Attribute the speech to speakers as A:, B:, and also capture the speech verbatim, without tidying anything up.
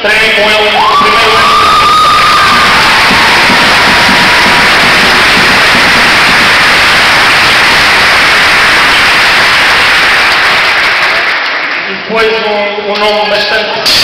A: treinei com ele no primeiro ano. Depois um, um nome bastante